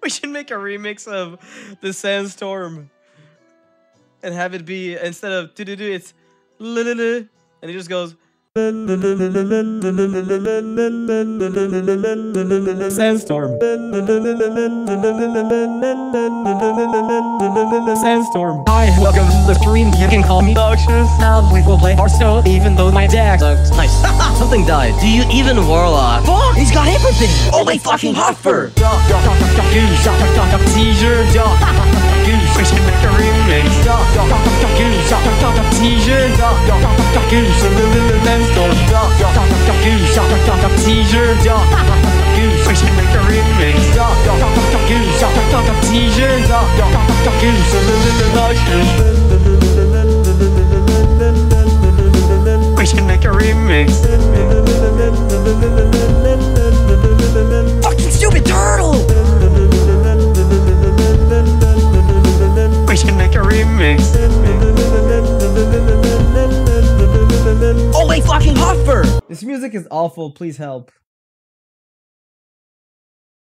We should make a remix of the Sandstorm and have it be, instead of do-do-do, it's Lelele, and it just goes Sandstorm. Sandstorm. Hi, welcome to the stream. You can call me Noxious. Now we will play Hearthstone, even though my deck sucks. Nice. Something died. Do you even Warlock? Fuck! He's got everything! Oh, my fucking Hoffer! Teaser. We should make a remix. Teaser. Sandstorm. Teaser. We should make a remix. Teaser. We should make a remix. Fucking stupid turtle! We should make a remix. Oh, my fucking Hoffer! This music is awful. Please help.